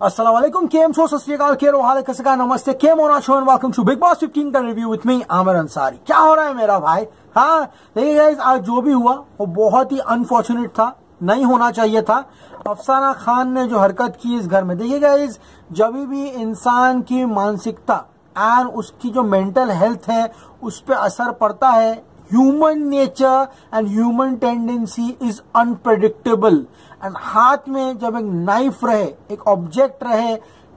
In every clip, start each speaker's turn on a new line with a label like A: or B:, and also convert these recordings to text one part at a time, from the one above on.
A: अस्सलाम वालेकुम, केम छो, सत श्री अकाल, केरो हाल है, कैसे का, नमस्ते, केम होना show and welcome to Bigg Boss 15 का review with me Aamir Ansari. क्या हो रहा है मेरा भाई? हाँ देखिए गाइस, आज जो भी हुआ वो बहुत ही अनफॉर्चुनेट था, नहीं होना चाहिए था। अफसाना खान ने जो हरकत की इस घर में, देखिए गाइस, जब भी इंसान की मानसिकता एंड उसकी जो मेंटल हेल्थ है उस पर असर पड़ता है, human nature and human tendency is unpredictable. And हाथ में जब एक नाइफ रहे, एक ऑब्जेक्ट रहे,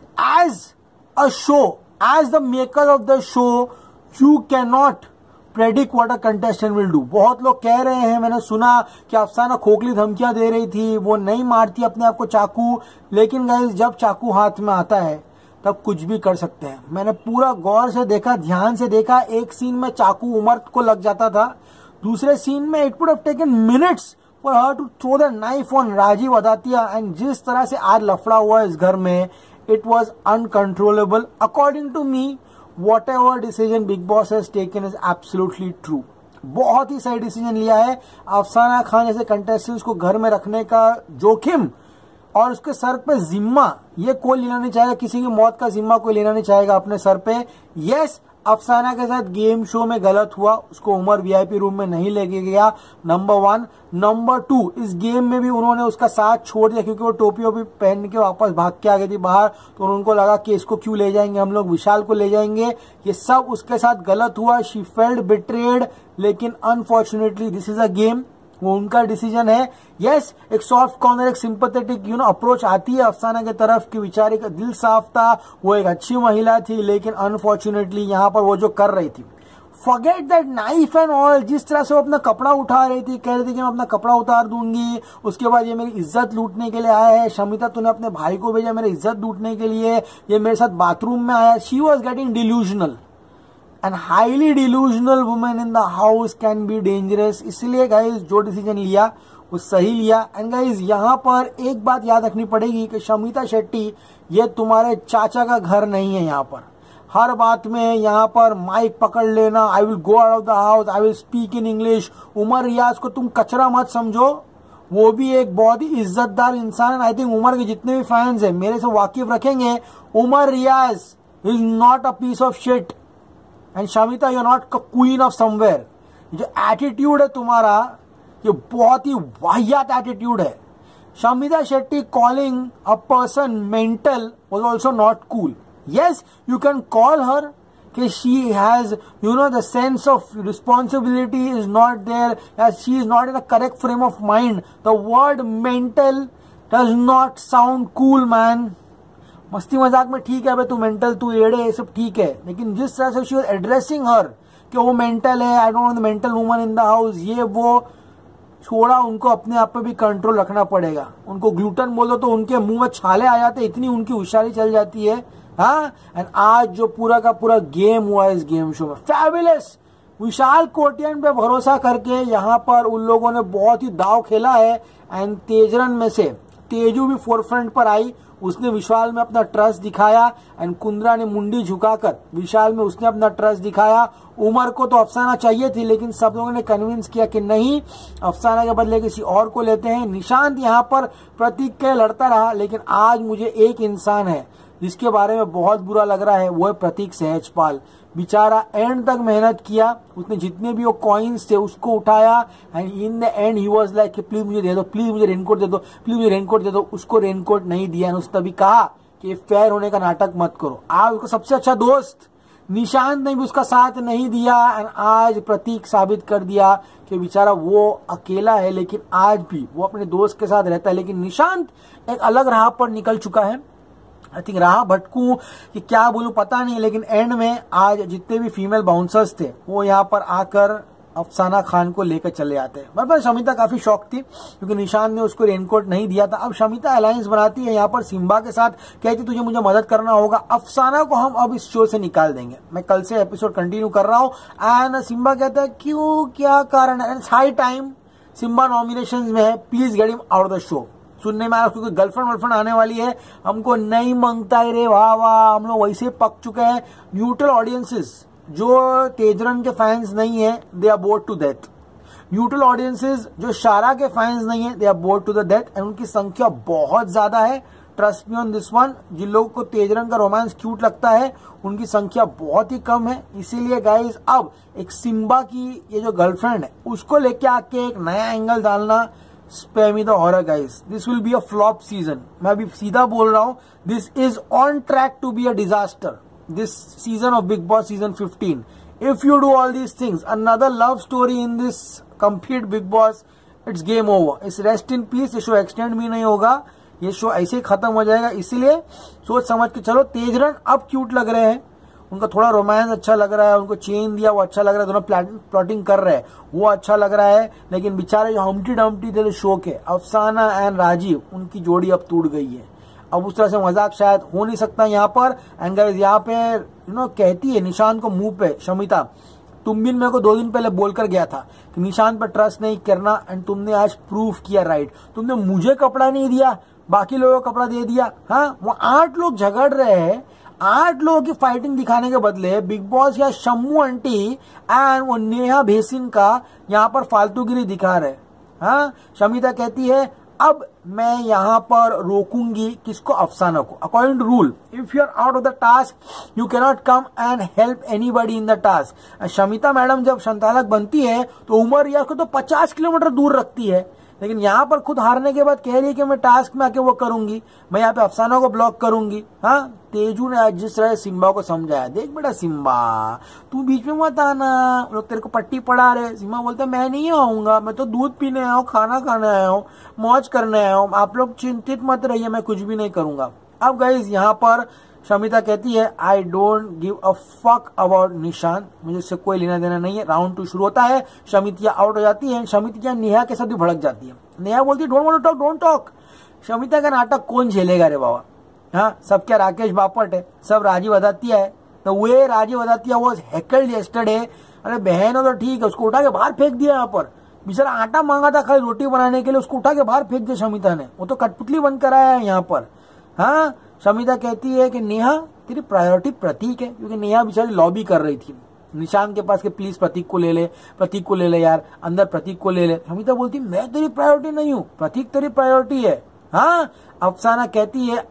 A: as a show, as the maker of the show, you can not predict what a contestant will do. बहुत लोग कह रहे हैं, मैंने सुना कि अफसाना खोखली धमकियां दे रही थी, वो नहीं मारती अपने आप को चाकू, लेकिन गाइस जब चाकू हाथ में आता है तब कुछ भी कर सकते हैं। मैंने पूरा गौर से देखा, ध्यान से देखा, एक सीन में चाकू उमर को लग जाता था, दूसरे सीन में it would have taken minutes for her to throw the knife on Rajiv Adatia. And जिस तरह से आज लफड़ा हुआ इस घर में, it was uncontrollable. According to me, whatever decision Bigg Boss has taken is absolutely true. बहुत ही सही डिसीजन लिया है। अफसाना खान जैसे कंटेस्टेंट्स को घर में रखने का जोखिम और उसके सर पे जिम्मा, ये कोई लेना नहीं चाहेगा, किसी की मौत का जिम्मा कोई लेना नहीं चाहेगा अपने सर पे। यस, अफसाना के साथ गेम शो में गलत हुआ, उसको उमर वीआईपी रूम में नहीं लेके गया, नंबर 1। नंबर 2, इस गेम में भी उन्होंने उसका साथ छोड़ दिया क्योंकि वो टोपी वोपी पहन के वापस भाग के आ गई थी बाहर, तो उनको लगा कि इसको क्यों ले जाएंगे हम लोग, विशाल को ले जाएंगे। ये सब उसके साथ गलत हुआ, शी फेल्ट बिट्रेड, लेकिन unfortunately this is a game, वो उनका डिसीजन है। यस, एक सॉफ्ट कॉर्नर, एक सिंपैथेटिक अप्रोच आती है अफसाना की तरफ कि बेचारी का दिल साफ था, वो एक अच्छी महिला थी, लेकिन अनफॉर्चुनेटली यहाँ पर वो जो कर रही थी, forget that knife and all, जिस तरह से वो अपना कपड़ा उठा रही थी, कह रही थी कि मैं अपना कपड़ा उतार दूंगी, उसके बाद ये मेरी इज्जत लूटने के लिए आया है, शमिता तूने अपने भाई को भेजा मेरी इज्जत लूटने के लिए, ये मेरे साथ बाथरूम में आया। She was getting delusional and highly delusional women in the house can be dangerous. इसलिए गाइज जो डिसीजन लिया वो सही लिया। एंड गाइज यहाँ पर एक बात याद रखनी पड़ेगी कि शमिता शेट्टी, ये तुम्हारे चाचा का घर नहीं है। यहाँ पर हर बात में यहाँ पर माइक पकड़ लेना, I will go out of the house, I will speak in English. Umar Riaz को तुम कचरा मत समझो, वो भी एक बहुत ही इज्जतदार इंसान है। आई थिंक उमर के जितने भी फैंस हैं मेरे से वाकिफ रखेंगे, Umar Riaz is not a piece of shit. And Shamita, you are not queen of somewhere. जो एटीट्यूड है तुम्हारा, ये बहुत ही वाहियात एटीट्यूड है। Shamita Shetty calling a person mental was also not cool. Yes, you can call her कि she has the sense of responsibility is not there, she is not in the correct frame of mind. The word mental does not sound cool man. मस्ती मजाक में ठीक है भाई, तू mental, तू एड़े, ये सब ठीक है, लेकिन जिस तरह से शी वाज एड्रेसिंग हर कि वो मेंटल है, I don't know the mental woman in the house, ये वो छोड़ा, उनको अपने आप पे भी कंट्रोल रखना पड़ेगा। उनको ग्लूटन बोलो तो उनके मुंह में छाले आ जाते, इतनी उनकी होशियारी चल जाती है। हाँ, एंड आज जो पूरा का पूरा गेम हुआ इस गेम शो में, फैबुलस। विशाल कोटियन पे भरोसा करके यहाँ पर उन लोगों ने बहुत ही दाव खेला है। एंड तेजरन में से तेजू भी फोरफ्रंट पर आई, उसने विशाल में अपना ट्रस्ट दिखाया। एंड कुंद्रा ने मुंडी झुकाकर विशाल में उसने अपना ट्रस्ट दिखाया। उमर को तो अफसाना चाहिए थी, लेकिन सब लोगों ने कन्विंस किया कि नहीं, अफसाना के बदले किसी और को लेते हैं। निशांत यहाँ पर प्रतीक के लड़ता रहा, लेकिन आज मुझे एक इंसान है जिसके बारे में बहुत बुरा लग रहा है, वो है प्रतीक सहजपाल। बेचारा एंड तक मेहनत किया, उसने जितने भी वो कॉइन्स थे उसको उठाया, and in the end he was like please मुझे दे दो, प्लीज मुझे रेनकोट दे दो, प्लीज मुझे रेनकोट दे दो। उसको रेनकोट नहीं दिया, उसने तभी कहा कि फेयर होने का नाटक मत करो। आज उसका सबसे अच्छा दोस्त निशांत ने भी उसका साथ नहीं दिया। एंड आज प्रतीक साबित कर दिया कि बेचारा वो अकेला है, लेकिन आज भी वो अपने दोस्त के साथ रहता है। लेकिन निशांत एक अलग राह पर निकल चुका है। आई थिंक राह भटकू कि क्या बोलूं पता नहीं, लेकिन एंड में आज जितने भी फीमेल बाउंसर्स थे वो यहाँ पर आकर अफसाना खान को लेकर चले आते हैं। मतलब शमिता काफी शौक थी क्योंकि निशान ने उसको रेनकोट नहीं दिया था। अब शमिता अलायंस बनाती है यहाँ पर सिम्बा के साथ, कहती तुझे मुझे मदद करना होगा, अफसाना को हम अब इस शो से निकाल देंगे। मैं कल से एपिसोड कंटिन्यू कर रहा हूँ। एंड सिम्बा कहता है क्यों, क्या कारण है? It's high time, Simba nominations में है, please get him out of the show. सुनने में आया उसको गर्लफ्रेंड वर्लफ्रेंड आने वाली है, हमको नहीं मांगता है रे, वाह वाह, हम लोग वैसे पक चुके हैं। न्यूट्रल ऑडियंसेस जो तेजरन के फैंस नहीं है, they are bored to death. Neutral audiences जो शारा के फैंस नहीं है, they are bored to the death. And उनकी संख्या बहुत ज्यादा है, trust me on this one, जिन लोगों को तेजरंग का रोमांस क्यूट लगता है उनकी संख्या बहुत ही कम है। इसीलिए गाइज अब एक सिम्बा की ये जो गर्लफ्रेंड है उसको लेके आके एक नया एंगल डालना, spare me the horror guys, this will be a flop season. मैं अभी सीधा बोल रहा हूं, this is on track to be a disaster, this season of Bigg Boss season 15। If you do all these things, another love story in this complete Big Boss, it's game over. इस rest in peace, ये show extend भी नहीं होगा, ये show ऐसे ही खत्म हो जाएगा। इसीलिए सोच समझ के चलो। तेजरंग अब क्यूट लग रहे हैं, उनका थोड़ा रोमांस अच्छा लग रहा है, उनको चेन दिया वो अच्छा लग रहा है, दोनों प्लॉटिंग कर रहे हैं वो अच्छा लग रहा है। लेकिन बेचारे जो हम्टी डम्टी थे शो के, अफसाना एंड राजीव, उनकी जोड़ी अब टूट गई है। अब उस तरह से मजाक शायद हो नहीं सकता यहाँ पर। एंड गाइस यहाँ पे कहती है निशान को मुंह पे, शमिता तुम भी मेरे को 2 दिन पहले बोलकर गया था कि निशान पर ट्रस्ट नहीं करना, एंड तुमने आज प्रूफ किया राइट। तुमने मुझे कपड़ा नहीं दिया, बाकी लोगों को कपड़ा दे दिया। हाँ, वो 8 लोग झगड़ रहे हैं, 8 लोगों की फाइटिंग दिखाने के बदले बिग बॉस या शम्मू आंटी एंड वो नेहा भेसिन का यहाँ पर फालतूगिरी दिखा रहे। हाँ, शमिता कहती है अब मैं यहाँ पर रोकूंगी किसको, अफसाना को। According to rule, if you are out of the task you cannot come and help anybody in the task. Shamita madam जब संचालक बनती है तो उमर या को तो 50 किलोमीटर दूर रखती है, लेकिन यहाँ पर खुद हारने के बाद कह रही है कि मैं टास्क में आके वो करूंगी, मैं यहाँ पे अफसाना को ब्लॉक करूंगी। हाँ, तेजू ने आज जिस तरह सिम्बा को समझाया, देख बेटा सिम्बा तू बीच में मत आना, लोग तेरे को पट्टी पड़ा रहे। सिम्बा बोलता मैं नहीं आऊंगा, मैं तो दूध पीने आया हूँ, खाना खाने आया हूँ, मौज करने आया हूँ, आप लोग चिंतित मत रहिए, मैं कुछ भी नहीं करूंगा। अब गाइस यहाँ पर शमिता कहती है I don't give a fuck about Nishant, मुझे उससे कोई लेना देना नहीं है। राउंड 2 शुरू होता है, शमितिया आउट हो जाती है, शमितिया नेहा के साथ भी भड़क जाती है। नेहा बोलती है don't want to talk, don't talk. Shamita का नाटक कौन झेलेगा रे बाबा। हाँ, सब क्या राकेश बापट है, सब राजीव अदातिया है। तो वे राजीव अदातिया वो हैकल्ड यस्टरडे, अरे बहन हो तो ठीक है, उसको उठा के बाहर फेंक दिया। यहाँ पर बेचारा आटा मांगा था खाली रोटी बनाने के लिए, उसको उठा के बाहर फेंक दिया शमिता ने, वो तो कठपुतली बनकर आया है यहाँ पर। हाँ, शमिता कहती है कि नेहा तेरी प्रायोरिटी प्रतीक है, क्योंकि नेहा बेचारी लॉबी कर रही थी निशान के पास कि प्लीज प्रतीक को ले ले, प्रतीक को ले ले यार, अंदर प्रतीक को ले ले। शमिता बोलती मैं तेरी प्रायोरिटी नहीं हूँ, प्रतीक तेरी प्रायोरिटी है। हाँ, अफसाना कहती है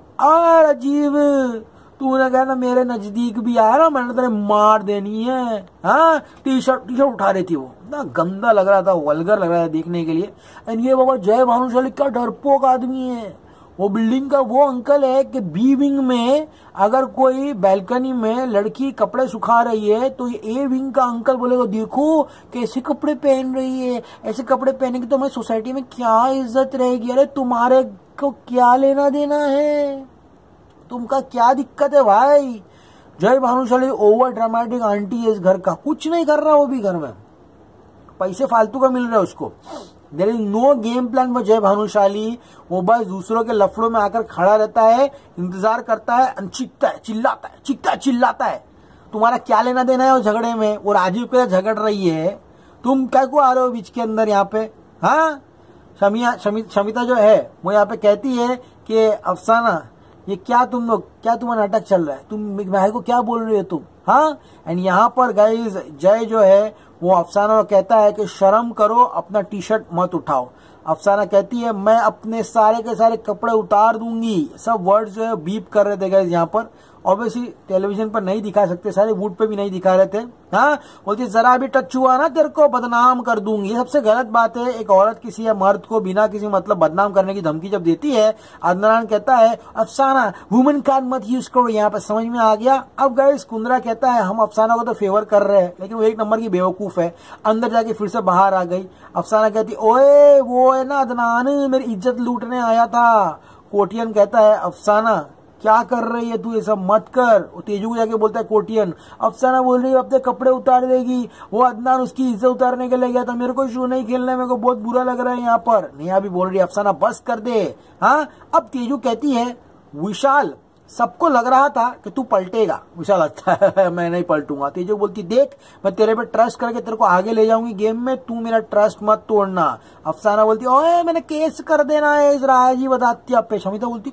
A: अजीब तूने कहा ना मेरे नजदीक भी आया ना, मैंने तेरे मार देनी है। हाँ, टी शर्ट उठा रही थी, वो ना गंदा लग रहा था, वल्गर लग रहा था देखने के लिए। एंड ये बाबा जय भानुशाली क्या डरपोक आदमी है, वो बिल्डिंग का वो अंकल है कि बी विंग में अगर कोई बैल्कनी में लड़की कपड़े सुखा रही है तो ये ए विंग का अंकल बोलेगा देखो कैसे कपड़े पहन रही है, ऐसे कपड़े पहनेगी तो हमारी सोसाइटी में क्या इज्जत रहेगी। अरे तुम्हारे को क्या लेना देना है, तुमका क्या दिक्कत है भाई। जय भानुशाली ओवर ड्रामेटिक आंटी है इस घर का, कुछ नहीं कर रहा वो भी घर में, पैसे फालतू का मिल रहा है उसको। There is no game plan for Jay Bhanushali, वो बस दूसरों के लफड़ों में आकर खड़ा रहता है, इंतजार करता है, चीखता है, चिल्लाता है, चीखता है, चिल्लाता है। तुम्हारा क्या लेना देना है वो झगड़े में, वो राजीव के साथ झगड़ रही है, तुम क्या को आ रहे हो बीच के अंदर यहाँ पे। हाँ, शमिता जो है वो यहाँ पे कहती है कि अफसाना ये क्या तुम लोग, क्या तुम्हारा नाटक चल रहा है, तुम भाई को क्या बोल रहे हो तुम। हाँ, एंड यहाँ पर गाइस जय जो है वो अफसाना को कहता है कि शर्म करो, अपना टी शर्ट मत उठाओ। अफसाना कहती है मैं अपने सारे के सारे कपड़े उतार दूंगी। सब वर्ड्स जो है बीप कर रहे थे गाइस यहाँ पर, ऑब्वियसली टेलीविजन पर नहीं दिखा सकते, सारे वुड पे भी नहीं दिखा रहे थे। हाँ, बोलती जरा भी टच हुआ ना तेरे को बदनाम कर दूंगी। ये सबसे गलत बात है, एक औरत किसी या मर्द को बिना किसी मतलब बदनाम करने की धमकी जब देती है। अदनान कहता है अफसाना वुमेन कार्ड मत यूज करो, यहाँ पे समझ में आ गया। अब गाइस कुंद्रा कहता है हम अफसाना को तो फेवर कर रहे हैं, लेकिन वो 1 नंबर की बेवकूफ है। अंदर जाके फिर से बाहर आ गई। अफसाना कहती ओए वो है ना अदनान मेरी इज्जत लूटने आया था। कोटियन कहता है अफसाना क्या कर रही है तू, ये सब मत कर। तेजू को जाके बोलता है कोटियन, अफसाना बोल रही है अपने कपड़े उतार देगी, वो अदनान उसकी इज्जत उतारने के लिए गया था, मेरे को शो नहीं खेलना है, मेरे को बहुत बुरा लग रहा है यहाँ पर। नेहा भी बोल रही है अफसाना बस कर दे। हाँ, अब तेजू कहती है विशाल सबको लग रहा था कि तू पलटेगा, विशाल लगता है मैं नहीं पलटूंगा। तेजू बोलती देख मैं तेरे पे ट्रस्ट करके तेरे को आगे ले जाऊंगी गेम में, तू मेरा ट्रस्ट मत तोड़ना। अफसाना बोलती ओए मैंने केस कर देना है इस राजीव अदातिया पे। शमिता बोलती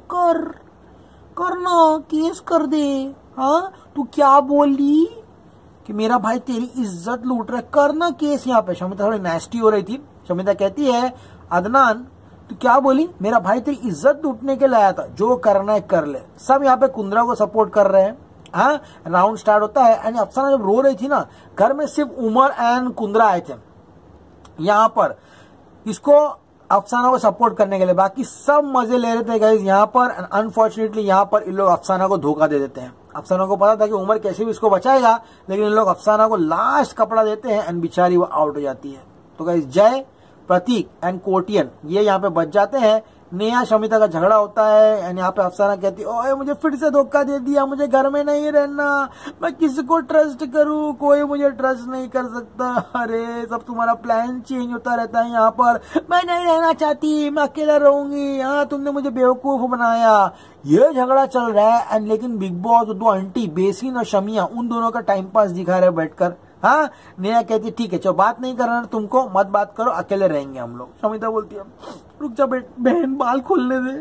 A: करना केस कर दे। हाँ, तू क्या बोली कि मेरा भाई तेरी इज्जत लूट रहा है, करना केस यहाँ पे। शमिता थोड़ी नेस्टी हो रही थी। शमिता कहती है अदनान तो क्या बोली, मेरा भाई तेरी इज्जत लूटने के लिए आया था, जो करना है कर ले। सब यहाँ पे कुंद्रा को सपोर्ट कर रहे हैं। हाँ, राउंड स्टार्ट होता है एंड अफसाना जब रो रही थी ना, घर में सिर्फ उमर एंड कुंद्रा आए थे यहाँ पर इसको अफसाना को सपोर्ट करने के लिए, बाकी सब मजे ले रहे थे गाइस यहाँ पर। अनफॉर्चुनेटली यहाँ पर इन लोग अफसाना को धोखा दे देते हैं। अफसाना को पता था कि उमर कैसे भी इसको बचाएगा, लेकिन इन लोग अफसाना को लास्ट कपड़ा देते हैं एंड बेचारी वो आउट हो जाती है। तो गाइस जय, प्रतीक एंड कोटियन ये यहाँ पे बच जाते हैं। नेहा शमिता का झगड़ा होता है एंड यहाँ पे अफसाना कहती है, ओए मुझे फिर से धोखा दे दिया, मुझे घर में नहीं रहना, मैं किसको ट्रस्ट करूं, कोई मुझे ट्रस्ट नहीं कर सकता। अरे सब तुम्हारा प्लान चेंज होता रहता है यहाँ पर, मैं नहीं रहना चाहती, मैं अकेला रहूंगी, हाँ तुमने मुझे बेवकूफ बनाया। ये झगड़ा चल रहा है एंड लेकिन बिग बॉस दो आंटी बेसिन और शमिया उन दोनों का टाइम पास दिखा रहे बैठकर। हाँ, नेहा कहती है ठीक है चलो बात नहीं करना तुमको, मत बात करो, अकेले रहेंगे हम लोग। शमिता बोलती है रुक जा बहन, बाल खोलने दे,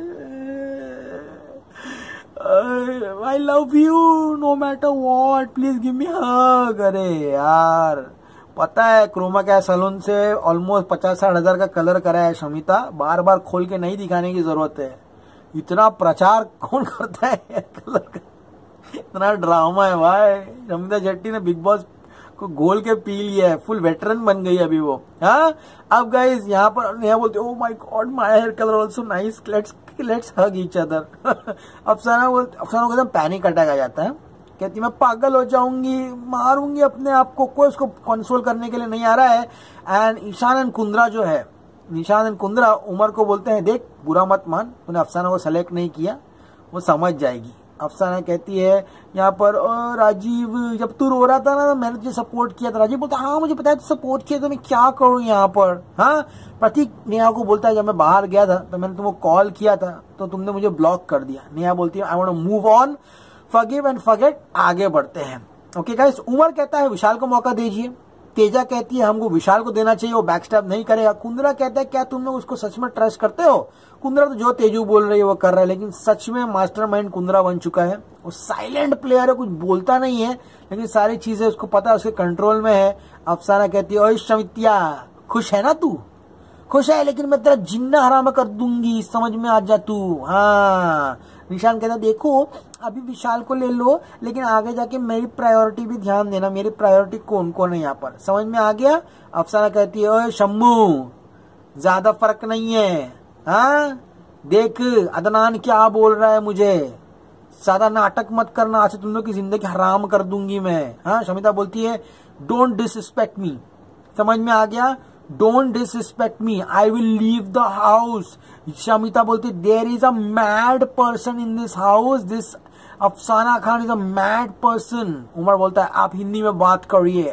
A: I love you no matter what, please give me hug. अरे यार पता है क्रोमा क्या सैलून से ऑलमोस्ट 50-60 हजार का कलर करा है शमिता, बार बार खोल के नहीं दिखाने की जरूरत है। इतना प्रचार कौन करता है कलर का, इतना ड्रामा है भाई। शमिता शेट्टी ने बिग बॉस को घोल के पी लिया है, फुल वेटरन बन गई अभी वो। हाँ, अब गाइस यहाँ पर नेहा बोलते oh my god my hair colour also nice, let's hug each other. Afsana को एकदम पैनिक अटैक आ जाता है, कहती मैं पागल हो जाऊंगी, मारूंगी अपने आप को, कोई उसको कंसोल करने के लिए नहीं आ रहा है। एंड ईशान एंड कुंद्रा जो है, निशान एंड कुंद्रा उमर को बोलते हैं देख बुरा मत मान, तूने अफसाना को सेलेक्ट नहीं किया, वो समझ जाएगी। अफसाना कहती है यहाँ पर राजीव जब तू रो रहा था ना मैंने तुझे सपोर्ट किया था। राजीव बोलता हाँ मुझे पता है तू सपोर्ट किया, तो मैं क्या करूँ यहाँ पर। हाँ, प्रतीक नेहा को बोलता है जब मैं बाहर गया था तो मैंने तुमको कॉल किया था तो तुमने मुझे ब्लॉक कर दिया। नेहा बोलती है I want to move on, forgive and forget, आगे बढ़ते हैं। ओके गाइस, उमर कहता है विशाल को मौका दीजिए। तेजा कहती है हमको विशाल को देना चाहिए, वो बैकस्टैप नहीं करेगा। कुंद्रा कहता है क्या तुम लोग उसको सच में ट्रस्ट करते हो। कुंद्रा तो जो तेजू बोल रही है वो कर रहा है, लेकिन सच में मास्टरमाइंड कुंद्रा बन चुका है। वो साइलेंट प्लेयर है, कुछ बोलता नहीं है, लेकिन सारी चीजें उसको पता है, उसके कंट्रोल में है। अफसाना कहती है ओए शमित्या खुश है ना तू, खुश है, लेकिन मैं तेरा जिन्ना हराम कर दूंगी, समझ में आ जा तू। हाँ, निशान कहता देखो अभी विशाल को ले लो, लेकिन आगे जाके मेरी प्रायोरिटी भी ध्यान देना, मेरी प्रायोरिटी कौन कौन है यहाँ पर, समझ में आ गया। अफसाना कहती है ओए शम्मू ज्यादा फर्क नहीं है, हाँ देख अदनान क्या बोल रहा है मुझे, ज्यादा नाटक मत करना, आज तुम लोग की जिंदगी हराम कर दूंगी मैं। हाँ, शमिता बोलती है डोंट डिसरिस्पेक्ट मी, समझ में आ गया, don't disrespect me, I will leave the house. Shamita बोलती there is a mad person in this house, this Afsana Khan is a mad person. Umar बोलता है आप हिंदी में बात करिए।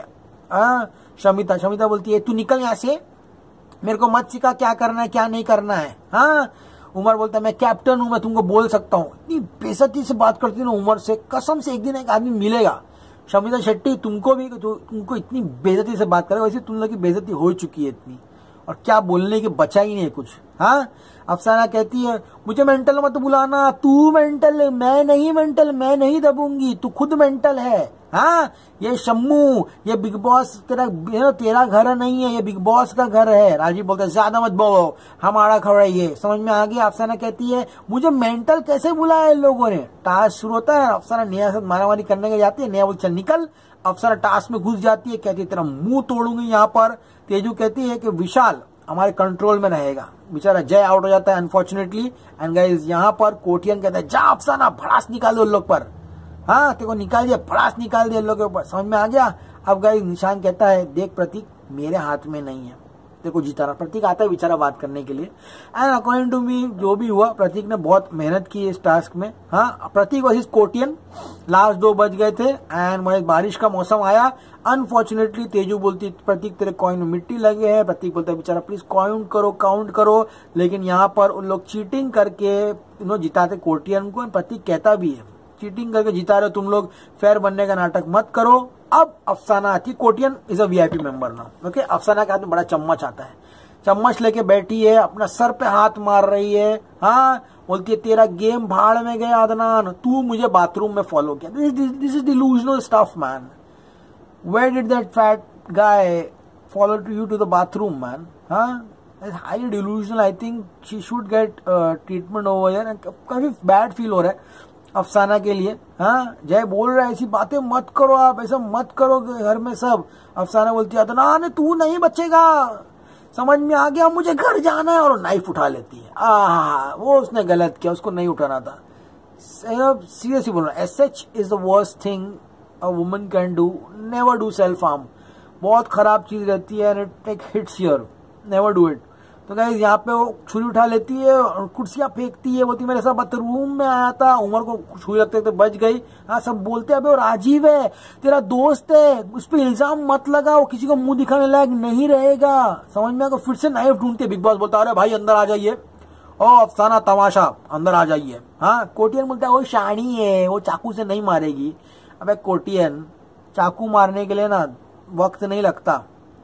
A: शमिता बोलती है तू निकल यहाँ से, मेरे को मत सिखा क्या करना है क्या नहीं करना है। हाँ, उमर बोलता है मैं कैप्टन हूं, मैं तुमको बोल सकता हूँ। इतनी बेइज्जती से बात करती है ना उमर से, कसम से एक दिन एक आदमी मिलेगा शमिता शेट्टी तुमको भी, तुमको इतनी बेइज्जती से बात करेगा, वैसे तुम लोग की बेइज्जती हो चुकी है इतनी, और क्या बोलने की बचा ही नहीं कुछ। हाँ, अफसाना कहती है मुझे मेंटल मत बुलाना, तू मेंटल है, मैं नहीं मेंटल, मैं नहीं दबूंगी, तू खुद मेंटल है। हाँ, ये शम्मू ये बिग बॉस तेरा घर नहीं है, ये बिग बॉस का घर है। राजीव बोलता है ज्यादा मत बोलो, हमारा घर है ये, समझ में आ गया। अफसाना कहती है मुझे मेंटल कैसे बुलाया इन लोगों ने। टास्क शुरू होता है, अफसाना नेहा से मारामारी करने के जाती है, नेहा बोलती है निकल। अफसाना टास्क में घुस जाती है, कहती है तेरा मुंह तोड़ूंगी यहाँ पर। तेजू कहती है कि विशाल हमारे कंट्रोल में रहेगा। बेचारा जय आउट हो जाता है अनफॉर्चुनेटली। एंड गाइस यहाँ पर कोटियन कहता है जा अफसाना भड़ास निकाल दो उन लोग पर। हाँ, तेरे को निकाल दिया, भड़ास निकाल दिया इन लोगों के ऊपर, समझ में आ गया। अब गाइस निशान कहता है देख प्रतीक मेरे हाथ में नहीं है, तेरे को जिताना। प्रतीक आता है बेचारा बात करने के लिए। एंड अकॉर्डिंग टू मी जो भी हुआ प्रतीक ने बहुत मेहनत की इस टास्क में। हाँ, प्रतीक वर्सेस कोटियन, लास्ट 2 बज गए थे एंड बारिश का मौसम आया। अनफॉर्चुनेटली तेजू बोलती प्रतीक तेरे कॉइन में मिट्टी लगे है। प्रतीक बोलता है बेचारा प्लीज काउंट करो, लेकिन यहाँ पर उन लोग चीटिंग करके जिताते कोटियन को। प्रतीक कहता भी है चीटिंग करके जिता रहे हो तुम लोग, फेयर बनने का नाटक मत करो। अब अफसाना आती, Kotian is a VIP member now. Okay, Afsana के हाथ में बड़ा चम्मच आता है, चम्मच लेके बैठी है, अपना सर पे हाथ मार रही है। हाँ, बोलती है तेरा गेम भाड़ में गया अदनान, तू मुझे बाथरूम में फॉलो किया। This is delusional stuff man, where did that fat guy follow you to the bathroom man. हाँ, highly delusional. I think she should get treatment over here. काफी बैड फील हो रहा है अफसाना के लिए. हाँ, जय बोल रहा है ऐसी बातें मत करो आप, ऐसा मत करो घर में सब. अफसाना बोलती है अदनान तू नहीं बचेगा, समझ में आ गया, मुझे घर जाना है, और नाइफ उठा लेती है. वो उसने गलत किया, उसको नहीं उठाना था. सीरियसली बोल रहा हूँ, SH is the worst thing a woman can do. Never do self harm. बहुत खराब चीज रहती है. And it hits here. Never do it. तो गाइस यहाँ पे वो छुरी उठा लेती है और कुर्सियां फेंकती है. बोलती मेरे साथ बाथरूम में आया था, उमर को छुरी लगते थे, बच गई. हाँ, सब बोलते हैं अबे वो राजीव है, तेरा दोस्त है, उस पर इल्जाम मत लगा, वो किसी को मुंह दिखाने लायक नहीं रहेगा. समझ में आएगा. फिर से नाइफ ढूंढते. बिग बॉस बोलता अरे भाई अंदर आ जाइए. ओ अफसाना तमाशा, अंदर आ जाइए. हाँ, कोटियन बोलता है वो शानी है, वो चाकू से नहीं मारेगी. अबे कोटियन, चाकू मारने के लिए ना वक्त नहीं लगता.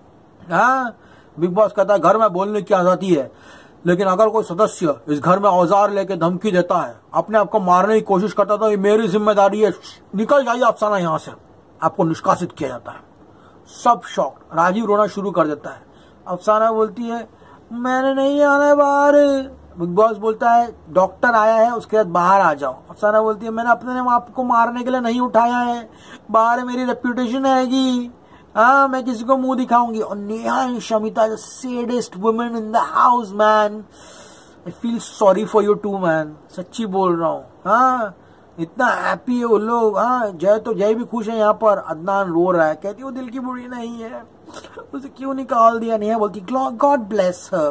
A: हाँ, बिग बॉस कहता है घर में बोलने की आजादी है, लेकिन अगर कोई सदस्य इस घर में औजार लेके धमकी देता है, अपने आप को मारने की कोशिश करता है, तो ये मेरी जिम्मेदारी है, निकल जाइए अफसाना यहाँ से. आपको निष्कासित किया जाता है. सब शॉक. राजीव रोना शुरू कर देता है. अफसाना बोलती है मैंने नहीं आना है बाहर. बिग बॉस बोलता है डॉक्टर आया है, उसके बाद बाहर आ जाओ. अफसाना बोलती है मैंने अपने आपको मारने के लिए नहीं उठाया है, बाहर मेरी रेप्यूटेशन आएगी. हाँ, मैं किसी को मुंह दिखाऊंगी. और Neha and Shamita the saddest women in the house man. I feel sorry for you too man. सच्ची बोल रहा हूँ. हाँ, इतना हैप्पी है वो लोग. हाँ, जय भी खुश है यहाँ पर. अदनान रो रहा है, कहती वो दिल की बुरी नहीं है, उसे क्यों निकाल दिया. नेहा बोलती गॉड ब्लेस हर.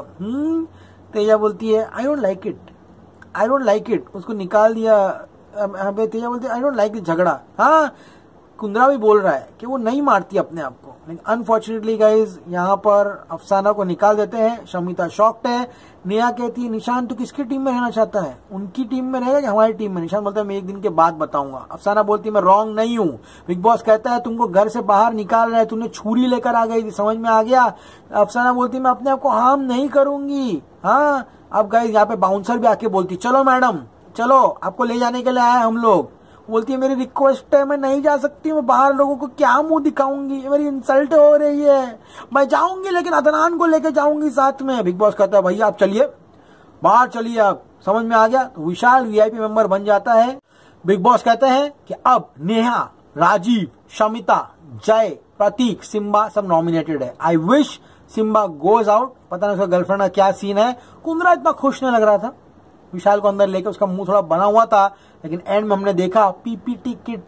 A: तेजा बोलती है I don't like it, I don't like it, उसको निकाल दिया. तेजा बोलती है आई डोंट लाइक इट झगड़ा. हाँ, कुंद्रा भी बोल रहा है कि वो नहीं मारती अपने आप को. लेकिन अनफॉर्चुनेटली गाइज यहाँ पर अफसाना को निकाल देते हैं. शमिता शॉक्ड है. नेहा कहती है निशान तू किसकी टीम में रहना चाहता है, उनकी टीम में रहेगा या हमारी टीम में. निशान बोलता है मैं एक दिन के बाद बताऊंगा. अफसाना बोलती है मैं रॉन्ग नहीं हूँ. बिग बॉस कहता है तुमको घर से बाहर निकाल रहा है, तुमने छुरी लेकर आ गई थी, समझ में आ गया. अफसाना बोलती है मैं अपने आप को हार्म नहीं करूंगी. हाँ, अब गाइज यहाँ पे बाउंसर भी आके बोलती चलो मैडम चलो, आपको ले जाने के लिए आए हम लोग. बोलती है मेरी रिक्वेस्ट है, मैं नहीं जा सकती, मैं बाहर लोगों को क्या मुंह दिखाऊंगी, मेरी इंसल्ट हो रही है. मैं जाऊंगी लेकिन अदनान को लेके जाऊंगी साथ में. बिग बॉस कहता है भैया आप चलिए, बाहर चलिए आप. समझ में आ गया. तो विशाल VIP मेंबर बन जाता है. बिग बॉस कहते हैं कि अब नेहा, राजीव, शमिता, जय, प्रतीक, सिम्बा सब नॉमिनेटेड है. I wish Simba goes out. पता नहीं उसका गर्लफ्रेंड का क्या सीन है. कुंद्रा इतना खुश नहीं लग रहा था विशाल को अंदर लेके, उसका मुंह थोड़ा बना हुआ था. लेकिन एंड में हमने देखा पीपी किट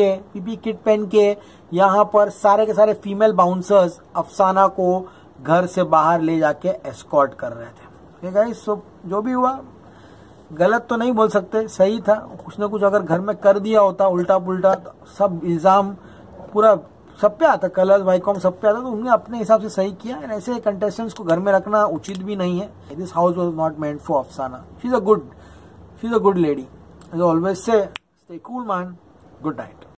A: पहन के यहाँ पर सारे के सारे फीमेल बाउंसर्स अफसाना को घर से बाहर ले जाके एस्कॉर्ट कर रहे थे. ठीक है, सो जो भी हुआ गलत तो नहीं बोल सकते, सही था. कुछ ना कुछ अगर घर में कर दिया होता उल्टा पुल्टा, तो सब इल्जाम पूरा सब पे आता, कलर्स वाईकॉम सब पे आता, तो उन्होंने अपने हिसाब से सही किया. एंड ऐसे कंटेस्टेंट्स को घर में रखना उचित भी नहीं है. This house was not meant for Afsana. She is a good lady. As I always say, stay cool man. Good night.